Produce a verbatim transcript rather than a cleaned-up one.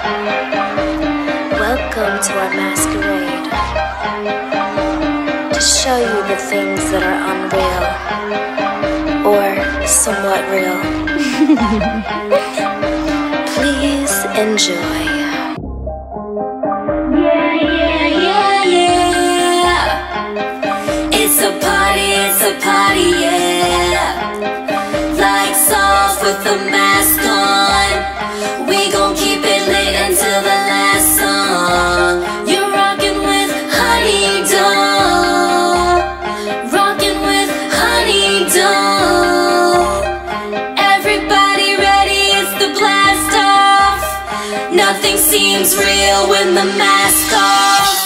Welcome to our masquerade, to show you the things that are unreal, or somewhat real. Please enjoy. Yeah, yeah, yeah, yeah. It's a party, it's a party, yeah. Lights off with the mask on. We gon' keep it lit until the last song. You're rockin' with Honey Doll, rockin' with Honey Doll. Everybody ready, it's the blast off. Nothing seems real when the mask off.